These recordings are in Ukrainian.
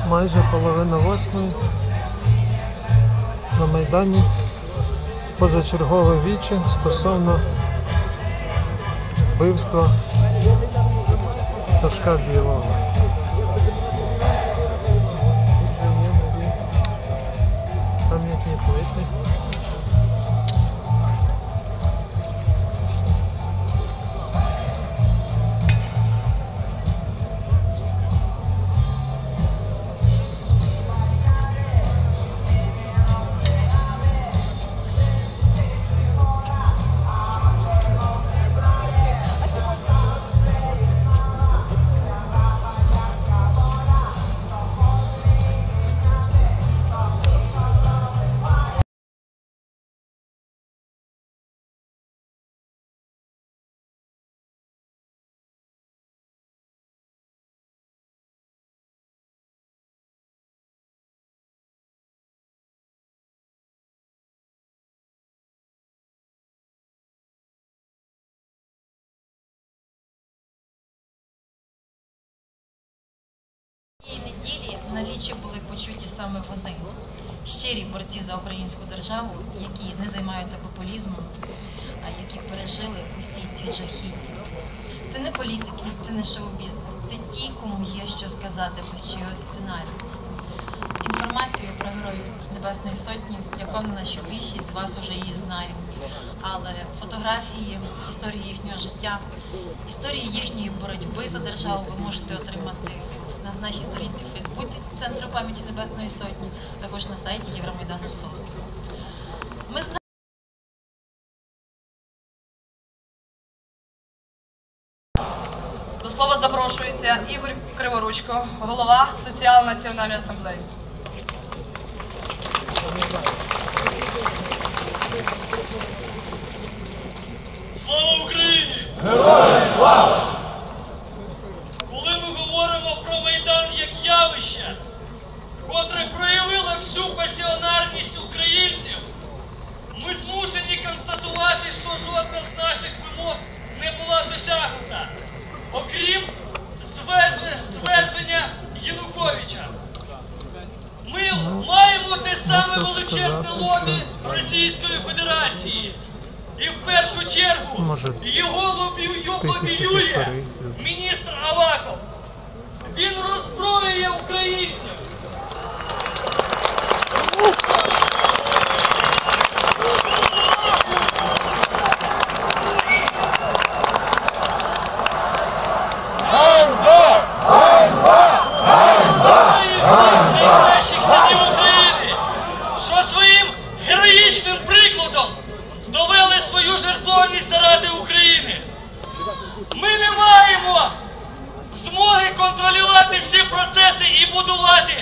Майже половина восьмої. На Майдані позачергове віче стосовно вбивства Сашка Білого. Пам'ятні плити. Цієї неділі на вічі були почуті саме вони, щирі борці за українську державу, які не займаються популізмом, а які пережили усі ці жахіття. Це не політики, це не шоу-бізнес, це ті, кому є що сказати без чогось сценарію. Інформацію про Героїв Небесної Сотні, я впевнена, що більшість з вас вже її знає. Але фотографії, історії їхнього життя, історії їхньої боротьби за державу ви можете отримати на нашій сторінці в Фейсбуці Центру пам'яті Небесної Сотні, також на сайті Євромайдану СОС. До слова запрошується Ігор Криворучко, голова Соціально-національної асамблеї. Слава Україні! Героям слава! Коли ми говоримо про Майдан як явище, котре проявило всю пасіонарність українців, ми змушені констатувати, що жодна з наших вимог не була досягнута, окрім ствердження Януковича. Ми маємо те саме величезне лобі Російської Федерації. І в першу чергу його лобіює міністр Аваков. Він роззброює українців. Найкращих синів України, що своїм героїчним прикладом довели свою жертовність заради України. Ми не маємо змоги контролювати всі процеси і будувати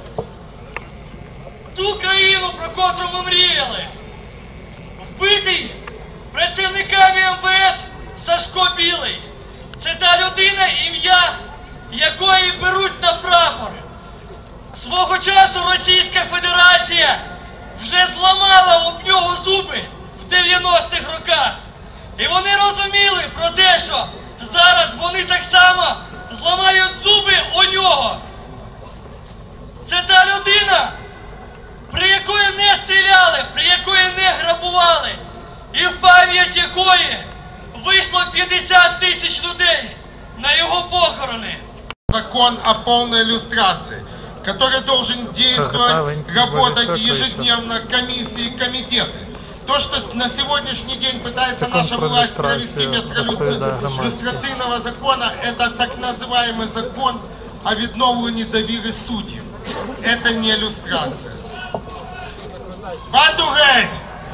ту країну, про котру ми мріяли. Вбитий працівниками МВС Сашко Білий. Це та людина, ім'я якої беруть на прапор. Свого часу Російська Федерація вже зламала об нього зуби в 90-х роках. І вони розуміли про те, що зараз вони так само зламають зуби у нього. Це та людина, при якої не стріляли, при якої не грабували, і в пам'ять якої вийшло 50 тисяч людей на його похорони. Закон о полной иллюстрации, который должен действовать, работать ежедневно комиссии и комитеты. То, что на сегодняшний день пытается наша власть провести вместо иллюстрацийного закона, это так называемый закон о відновленні довіри суддів. Это не иллюстрация. Банду геть!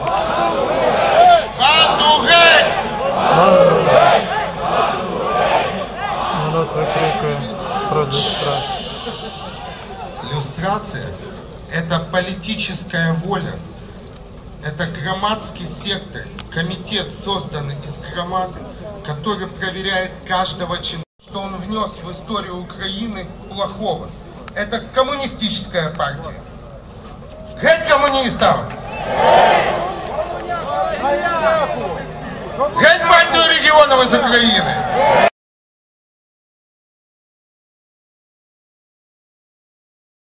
Банду геть! Народ викрикує про люстрацію. Иллюстрация – это политическая воля. Это громадский сектор, комитет, созданный из громад, который проверяет каждого чиновника, что он внес в историю Украины плохого. Это коммунистическая партия. Геть коммунистов! Геть партию регионов из Украины!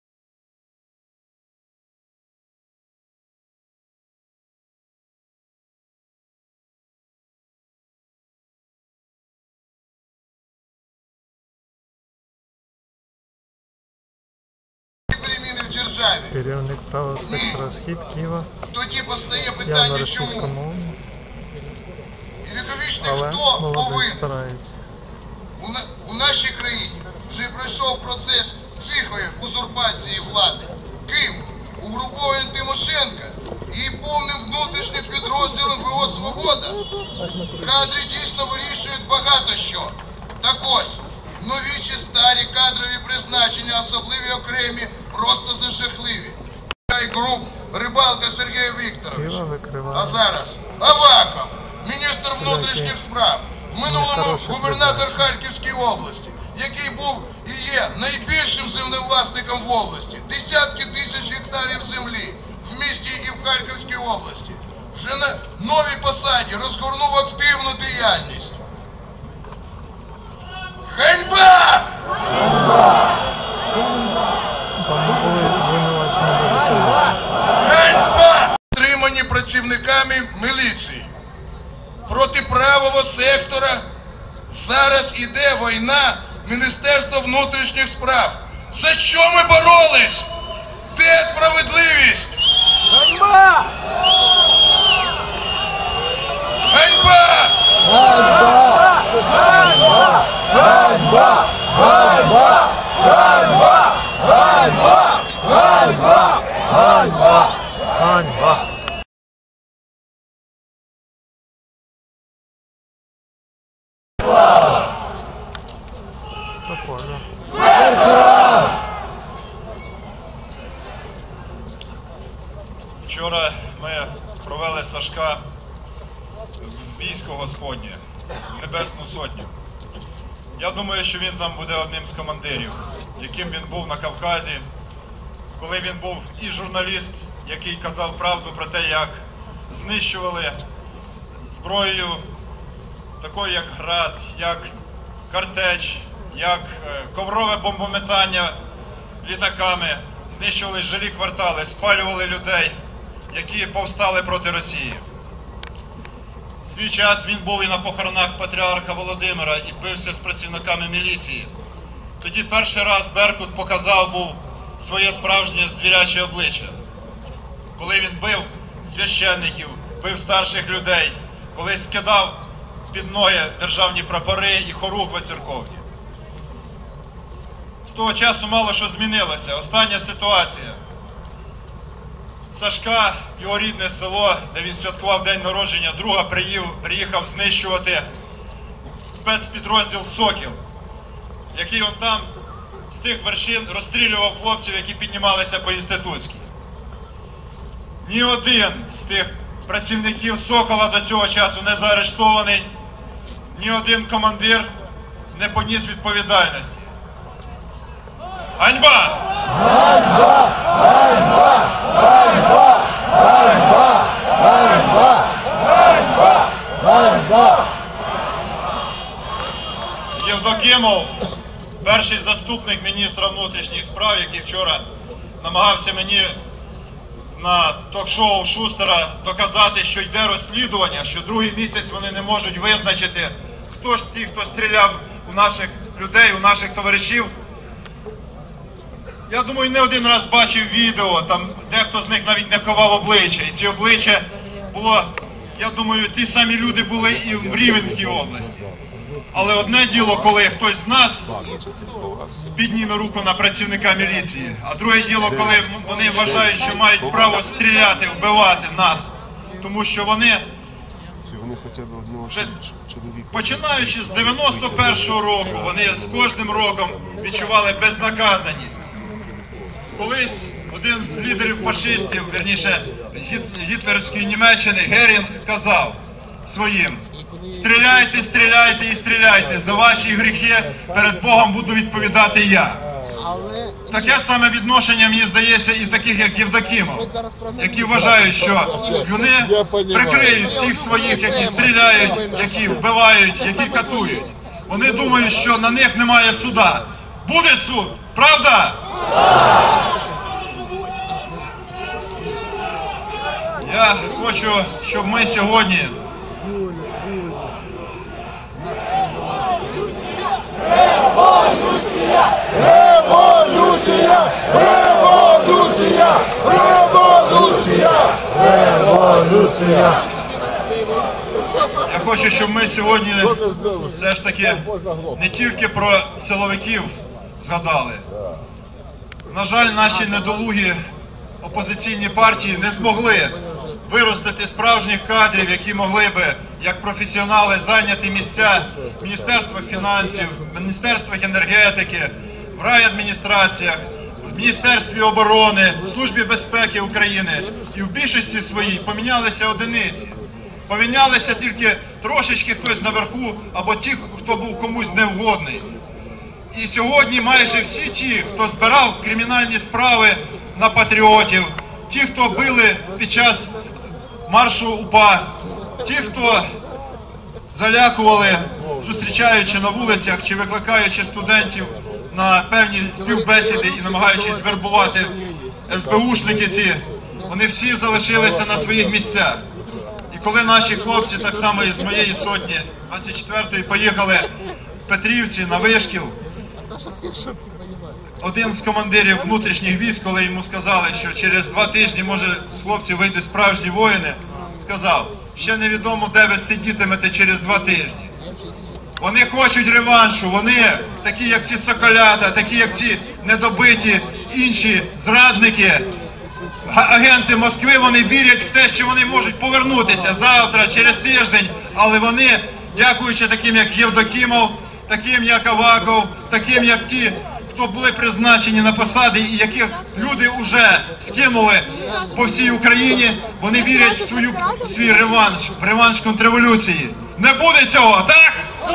державі. Керівник правого сектора Схід Києва. Тоді постає Я на питання, чому? російськомовній, І віковічний але хто молодець повинен? старається. У нашій країні вже пройшов процес тихої узурпації влади. Ким? Угрупованням Тимошенка і повним внутрішнім підрозділом ВО «Свобода». Кадри дійсно вирішують багато що. Так ось, нові чи старі кадрові призначення, особливі окремі, просто зажахливі. Груп Рибалка Сергій Вікторович. Києва викриває. А зараз Аваков, міністр внутрішніх справ, в минулому губернатор Харківської області, який був і є найбільшим землевласником в області. Десятки тисяч гектарів землі в місті і в Харківській області. Вже на новій посаді розгорнув активну діяльність. Ганьба! Ганьба! Отримані працівниками міліції. Проти правого сектора зараз іде війна Міністерства внутрішніх справ. За що ми боролись? Де справедливість? Ганьба! Ганьба! Ганьба! Ганьба! Ганьба! Ганьба! Ганьба! Ганьба! Ганьба! Ганьба! Ганьба! Прикольно. Вчора ми провели Сашка в військо Господнє, в Небесну Сотню. Я думаю, що він там буде одним з командирів, яким він був на Кавказі, коли він був і журналіст, який казав правду про те, як знищували зброєю такою, як град, як картеч, як коврове бомбометання літаками, знищували жилі квартали, спалювали людей, які повстали проти Росії. В свій час він був і на похоронах патріарха Володимира і бився з працівниками міліції. Тоді перший раз Беркут показав був своє справжнє звіряче обличчя. Коли він бив священників, бив старших людей, коли скидав під ноги державні прапори і хоругви церковні. З того часу мало що змінилося. Остання ситуація. Сашка, його рідне село, де він святкував день народження, друга приїхав знищувати спецпідрозділ «Сокіл», який он там з тих вершин розстрілював хлопців, які піднімалися по Інститутській. Ні один з тих працівників «Сокола» до цього часу не заарештований, ні один командир не поніс відповідальності. Ганьба! Ганьба! Ганьба! Ганьба! Ганьба! Ганьба! Ганьба! Ганьба! Євдокимов, перший заступник міністра внутрішніх справ, який вчора намагався мені на ток-шоу Шустера доказати, що йде розслідування, що другий місяць вони не можуть визначити, хто ж ті, хто стріляв у наших людей, у наших товаришів. Я думаю, не один раз бачив відео, там дехто з них навіть не ховав обличчя. І ці обличчя було, я думаю, ті самі люди були і в Рівненській області. Але одне діло, коли хтось з нас підніме руку на працівника міліції, а друге діло, коли вони вважають, що мають право стріляти, вбивати нас. Тому що вони вже починаючи з 91-го року, вони з кожним роком відчували безнаказаність. Колись один з лідерів фашистів, вірніше гітлерівської Німеччини, Герінг, казав своїм: стріляйте, стріляйте і стріляйте, за ваші гріхи перед Богом буду відповідати я. Таке саме відношення, мені здається, і в таких, як Євдокимов, які вважають, що вони прикриють всіх своїх, які стріляють, які вбивають, які катують. Вони думають, що на них немає суда. Буде суд, правда? Я хочу, щоб ми сьогодні Революція! Революція! Революція! Революція! Революція! Я хочу, щоб ми сьогодні все ж таки не тільки про силовиків згадали. На жаль, наші недолугі опозиційні партії не змогли виростити справжніх кадрів, які могли би, як професіонали, зайняти місця в Міністерствах фінансів, в Міністерствах енергетики, в райадміністраціях, в Міністерстві оборони, в Службі безпеки України. І в більшості своїй помінялися одиниці. Помінялися тільки трошечки хтось наверху, або ті, хто був комусь невгодний. І сьогодні майже всі ті, хто збирав кримінальні справи на патріотів, ті, хто били під час маршу УПА, ті, хто залякували, зустрічаючи на вулицях чи викликаючи студентів на певні співбесіди і намагаючись вербувати СБУшники ці, вони всі залишилися на своїх місцях. І коли наші хлопці, так само і з моєї сотні, 24-ї, поїхали в Петрівці на вишкіл, один з командирів внутрішніх військ, коли йому сказали, що через 2 тижні, може, з хлопців вийдуть справжні воїни, сказав, ще невідомо, де ви сидітимете через 2 тижні. Вони хочуть реваншу, вони, такі як ці соколята, такі як ці недобиті інші зрадники, агенти Москви, вони вірять в те, що вони можуть повернутися завтра, через тиждень, але вони, дякуючи таким, як Євдокімов, таким, як Аваков, таким, як ті, хто були призначені на посади і яких люди вже скинули по всій Україні, вони вірять в свій реванш, в реванш контрреволюції. Не буде цього, так?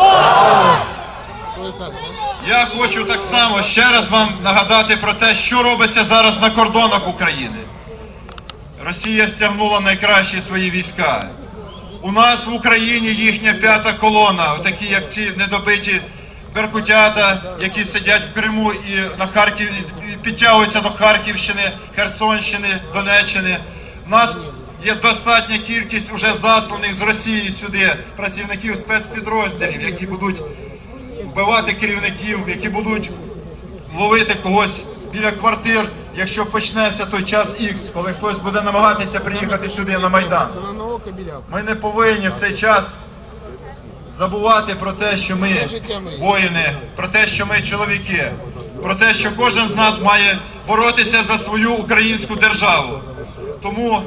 Я хочу так само ще раз вам нагадати про те, що робиться зараз на кордонах України. Росія стягнула найкращі свої війська. У нас в Україні їхня 5-та колона, отакі як ці недобиті беркутята, які сидять в Криму і на Харків, і підтягуються до Харківщини, Херсонщини, Донеччини. У нас є достатня кількість уже засланих з Росії сюди працівників спецпідрозділів, які будуть вбивати керівників, які будуть ловити когось біля квартир, якщо почнеться той час Х, коли хтось буде намагатися приїхати сюди на Майдан. Ми не повинні в цей час забувати про те, що ми воїни, про те, що ми чоловіки, про те, що кожен з нас має боротися за свою українську державу. Тому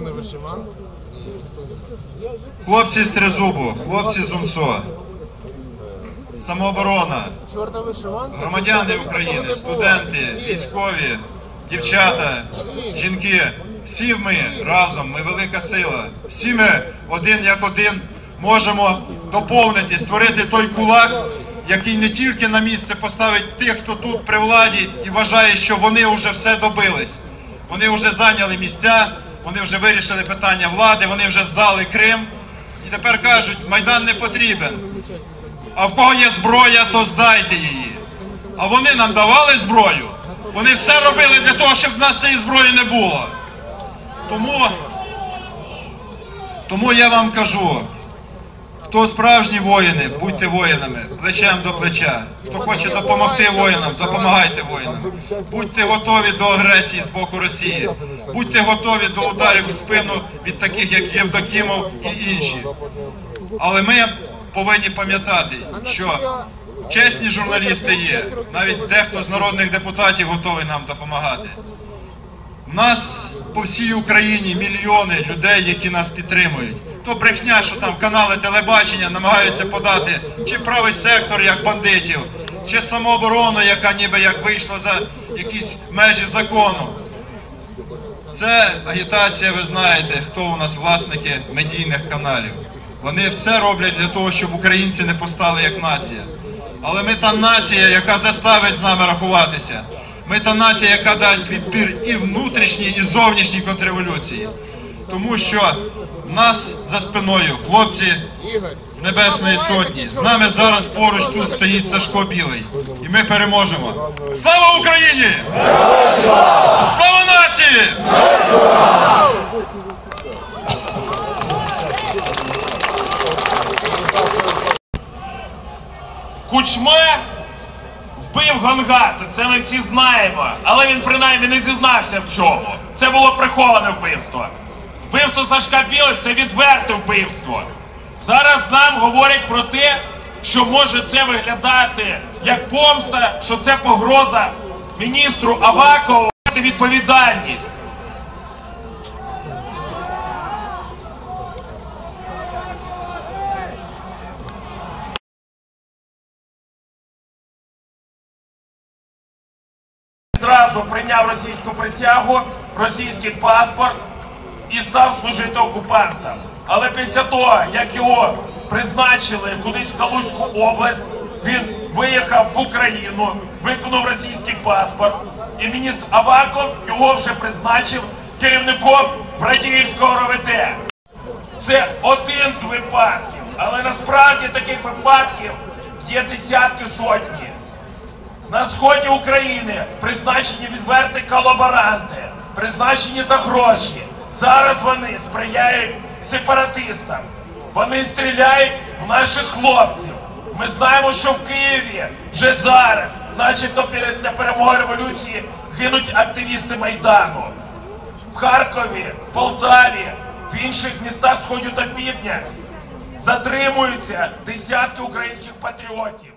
хлопці з Тризубу, хлопці з УМСО, самооборона, громадяни України, студенти, військові, дівчата, жінки, всі ми разом, ми велика сила, всі ми один як один можемо доповнити, створити той кулак, який не тільки на місце поставить тих, хто тут при владі і вважає, що вони вже все добились. Вони вже зайняли місця, вони вже вирішили питання влади, вони вже здали Крим. І тепер кажуть, Майдан не потрібен. А в кого є зброя, то здайте її. А вони нам давали зброю. Вони все робили для того, щоб в нас цієї зброї не було. Тому я вам кажу, хто справжні воїни, будьте воїнами, плечем до плеча. Хто хоче допомогти воїнам, допомагайте воїнам. Будьте готові до агресії з боку Росії. Будьте готові до ударів в спину від таких, як Євдокімов і інші. Але ми повинні пам'ятати, що чесні журналісти є. Навіть дехто з народних депутатів готовий нам допомагати. У нас по всій Україні мільйони людей, які нас підтримують. То брехня, що там канали телебачення намагаються подати чи правий сектор як бандитів, чи самооборону, яка ніби як вийшла за якісь межі закону. Це агітація, ви знаєте, хто у нас власники медійних каналів. Вони все роблять для того, щоб українці не постали як нація. Але ми та нація, яка заставить з нами рахуватися. Ми та нація, яка дасть відпір і внутрішній, і зовнішній контрреволюції. Тому що в нас за спиною хлопці з Небесної Сотні. З нами зараз поруч тут стоїть Сашко Білий. І ми переможемо. Слава Україні! Слава нації! Кучма вбив Гонгадзе, це ми всі знаємо, але він принаймні не зізнався в цьому. Це було приховане вбивство. Вбивство Сашка Білого – це відверте вбивство. Зараз нам говорять про те, що може це виглядати як помста, що це погроза міністру Авакову відповідальність. Одразу прийняв російську присягу, російський паспорт і став служити окупантам. Але після того, як його призначили кудись в Калузьку область, він виїхав в Україну, виконав російський паспорт, і міністр Аваков його вже призначив керівником Брадіївського РОВД. Це один з випадків, але насправді таких випадків є десятки, сотні. На сході України призначені відверті колаборанти, призначені за гроші. Зараз вони сприяють сепаратистам. Вони стріляють в наших хлопців. Ми знаємо, що в Києві вже зараз, начебто після перемоги революції, гинуть активісти Майдану. В Харкові, в Полтаві, в інших містах сходу та півдня затримуються десятки українських патріотів.